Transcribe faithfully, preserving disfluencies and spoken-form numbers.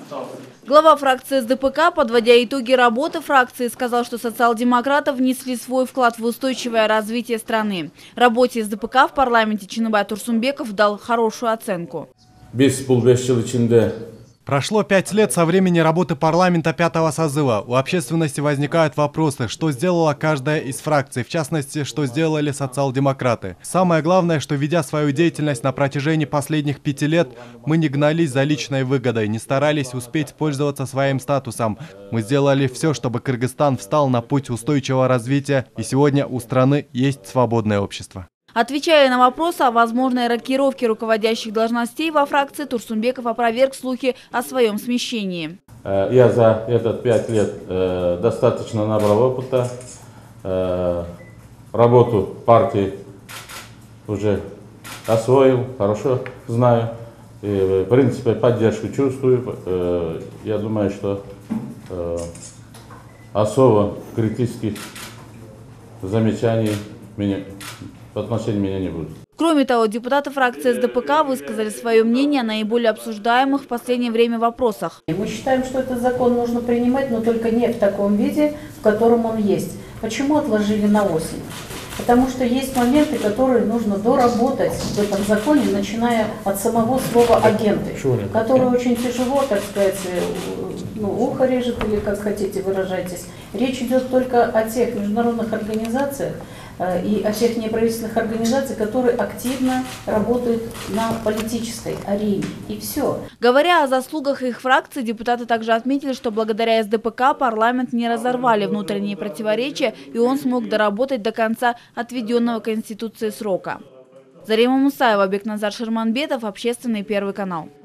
Глава фракции СДПК, подводя итоги работы фракции, сказал, что социал-демократы внесли свой вклад в устойчивое развитие страны. Работе СДПК в парламенте Чыныбай Турсунбеков дал хорошую оценку. Прошло пять лет со времени работы парламента пятого созыва. У общественности возникают вопросы, что сделала каждая из фракций, в частности, что сделали социал-демократы. Самое главное, что ведя свою деятельность на протяжении последних пяти лет, мы не гнались за личной выгодой, не старались успеть пользоваться своим статусом. Мы сделали все, чтобы Кыргызстан встал на путь устойчивого развития, и сегодня у страны есть свободное общество. Отвечая на вопросы о возможной рокировке руководящих должностей во фракции, Турсунбеков опроверг слухи о своем смещении. Я за этот пять лет э, достаточно набрал опыта. Э, работу партии уже освоил, хорошо знаю. И, в принципе, поддержку чувствую. Э, я думаю, что э, особо критических замечаний меня в отношении меня не будет. Кроме того, депутаты фракции СДПК высказали свое мнение о наиболее обсуждаемых в последнее время вопросах. Мы считаем, что этот закон нужно принимать, но только не в таком виде, в котором он есть. Почему отложили на осень? Потому что есть моменты, которые нужно доработать в этом законе, начиная от самого слова «агенты», которое очень тяжело, так сказать, ну, ухо режет или как хотите выражайтесь. Речь идет только о тех международных организациях и о тех неправительственных организациях, которые активно работают на политической арене. И все. Говоря о заслугах их фракции, депутаты также отметили, что благодаря СДПК парламент не разорвали внутренние противоречия, и он смог доработать до конца отведенного Конституцией срока. Зарима Мусаева, Бекназар Шерманбетов, Общественный, Первый канал.